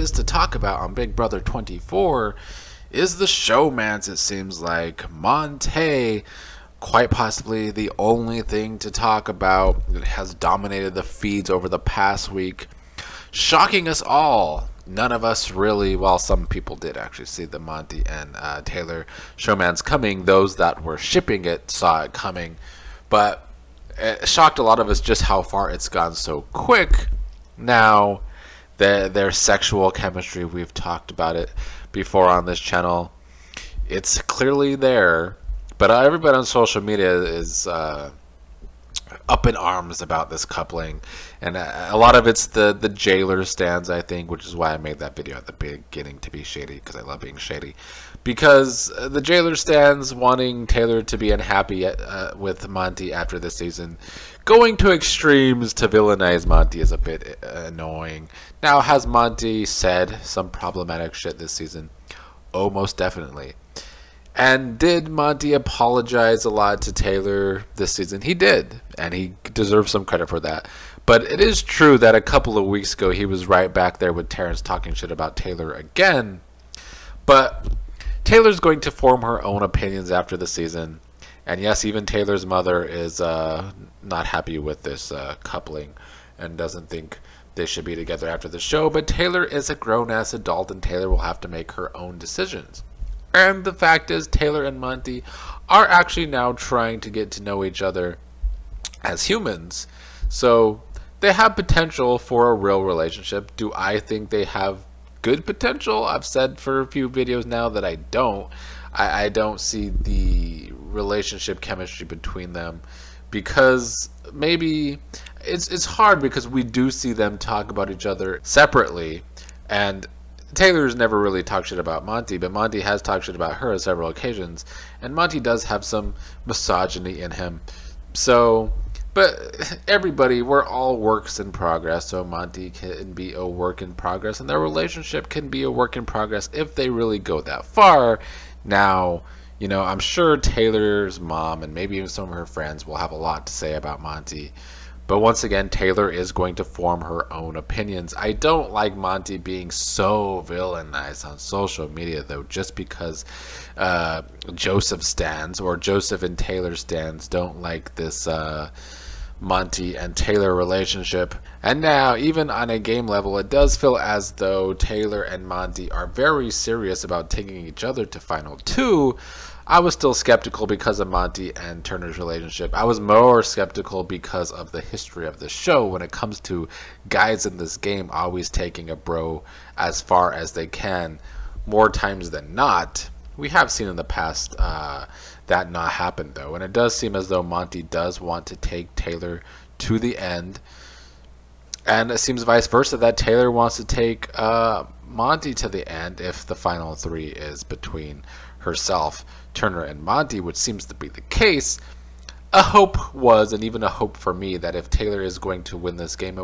is to talk about on Big Brother 24 is the showmance, it seems like. Monte, quite possibly the only thing to talk about. It has dominated the feeds over the past week, shocking us all. None of us really, well, some people did actually see the Monte and Taylor showmance coming. Those that were shipping it saw it coming, but it shocked a lot of us just how far it's gone so quick. Now, their sexual chemistry, we've talked about it before on this channel. It's clearly there, but everybody on social media is up in arms about this coupling, and a lot of it's the jailer stands, I think, which is why I made that video at the beginning, to be shady, because I love being shady. Because the jailer stands wanting Taylor to be unhappy with Monte after this season. Going to extremes to villainize Monte is a bit annoying. Now, has Monte said some problematic shit this season? Oh, most definitely. And did Monte apologize a lot to Taylor this season? He did, and he deserves some credit for that. But it is true that a couple of weeks ago, he was right back there with Terrence talking shit about Taylor again. But Taylor's going to form her own opinions after the season. And yes, even Taylor's mother is not happy with this coupling and doesn't think they should be together after the show. But Taylor is a grown-ass adult, and Taylor will have to make her own decisions. And the fact is, Taylor and Monte are actually now trying to get to know each other as humans. So they have potential for a real relationship. Do I think they have good potential? I've said for a few videos now that I don't. I don't see the relationship chemistry between them, because maybe it's hard, because we do see them talk about each other separately, and Taylor's never really talked shit about Monte, but Monte has talked shit about her on several occasions, and Monte does have some misogyny in him. So, but everybody, we're all works in progress, so Monte can be a work in progress, and their relationship can be a work in progress if they really go that far. Now, you know, I'm sure Taylor's mom and maybe even some of her friends will have a lot to say about Monte. But once again, Taylor is going to form her own opinions. I don't like Monte being so villainized on social media, though, just because Joseph stands, or Joseph and Taylor stands, don't like this Monte and Taylor relationship. And now, even on a game level, it does feel as though Taylor and Monte are very serious about taking each other to Final 2. I was still skeptical because of Monte and Turner's relationship. I was more skeptical because of the history of the show when it comes to guys in this game always taking a bro as far as they can, more times than not. We have seen in the past that not happen, though, and it does seem as though Monte does want to take Taylor to the end, and it seems vice versa, that Taylor wants to take Monte to the end if the final 3 is between herself, Turner, and Monte, which seems to be the case. A hope was, and even a hope for me, that if Taylor is going to win this game,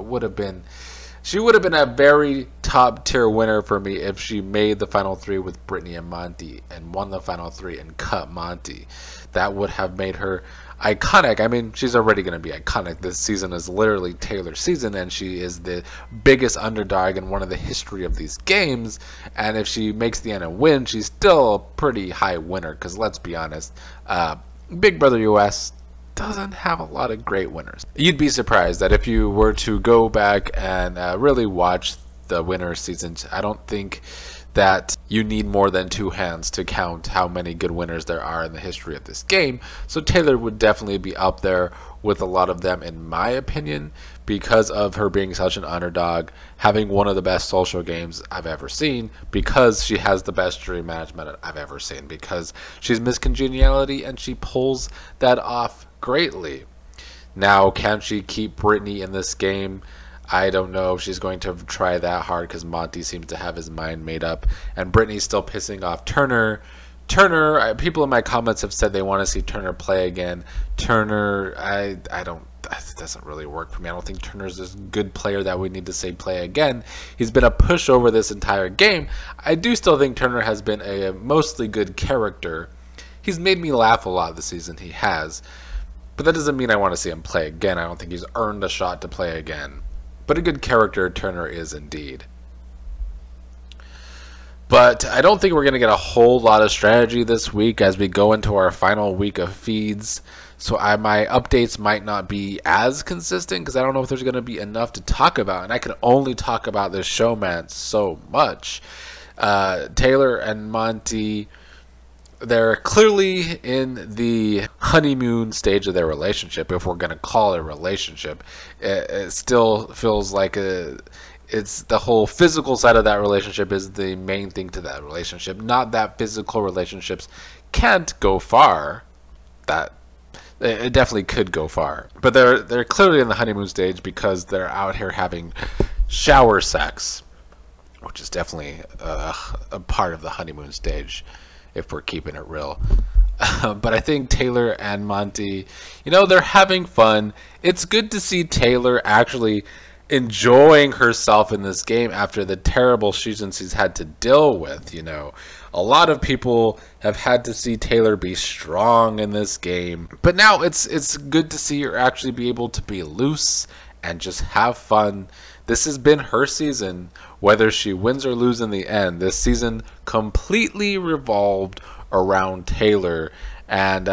she would have been a very top tier winner for me if she made the final 3 with Brittany and Monte and won the final 3 and cut Monte. That would have made her iconic. I mean, she's already going to be iconic. This season is literally Taylor's season, and she is the biggest underdog in one of the history of these games. And if she makes the end and wins, she's still a pretty high winner, because let's be honest, Big Brother US doesn't have a lot of great winners. You'd be surprised that if you were to go back and really watch the winner seasons, I don't think that you need more than 2 hands to count how many good winners there are in the history of this game. So Taylor would definitely be up there with a lot of them, in my opinion, because of her being such an underdog, having one of the best social games I've ever seen, because she has the best jury management I've ever seen, because she's Miss Congeniality and she pulls that off greatly. Now, can she keep Brittany in this game? I don't know if she's going to try that hard, because Monte seems to have his mind made up, and Brittany's still pissing off Turner. People in my comments have said they want to see Turner play again. Turner, I don't, it doesn't really work for me. I don't think Turner's a good player that we need to say play again. He's been a pushover this entire game. I do still think Turner has been a mostly good character. He's made me laugh a lot this season, he has. But that doesn't mean I want to see him play again. I don't think he's earned a shot to play again. But a good character Turner is indeed. But I don't think we're going to get a whole lot of strategy this week as we go into our final week of feeds. So my updates might not be as consistent because I don't know if there's going to be enough to talk about. And I can only talk about this showman so much. Taylor and Monte, they're clearly in the honeymoon stage of their relationship, if we're going to call it a relationship. It still feels like it's the whole physical side of that relationship is the main thing to that relationship. Not that physical relationships can't go far. That it definitely could go far, but they're clearly in the honeymoon stage because they're out here having shower sex, which is definitely a part of the honeymoon stage, if we're keeping it real. But I think Taylor and Monte, they're having fun. It's good to see Taylor actually enjoying herself in this game after the terrible seasons she's had to deal with. A lot of people have had to see Taylor be strong in this game, but now it's good to see her actually be able to be loose and just have fun. This has been her season, whether she wins or loses in the end. This season completely revolved around Taylor, and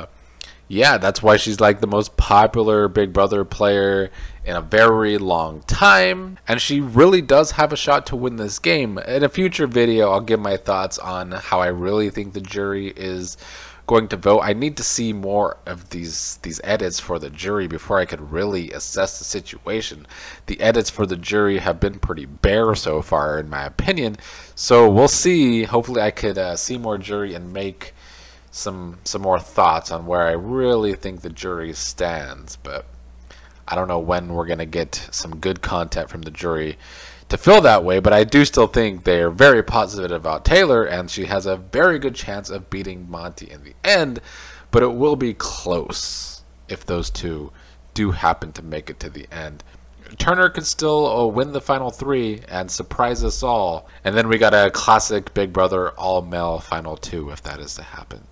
yeah, that's why she's like the most popular Big Brother player in a very long time, and she really does have a shot to win this game. In a future video, I'll give my thoughts on how I really think the jury is going to vote. I need to see more of these edits for the jury before I could really assess the situation. The edits for the jury have been pretty bare so far, in my opinion, so we'll see. Hopefully I could see more jury and make some more thoughts on where I really think the jury stands. But I don't know when we're gonna get some good content from the jury to feel that way, but I do still think they are very positive about Taylor, and she has a very good chance of beating Monte in the end, but it will be close if those two do happen to make it to the end. Turner could still win the final 3 and surprise us all, and then we got a classic Big Brother all-male final 2 if that is to happen.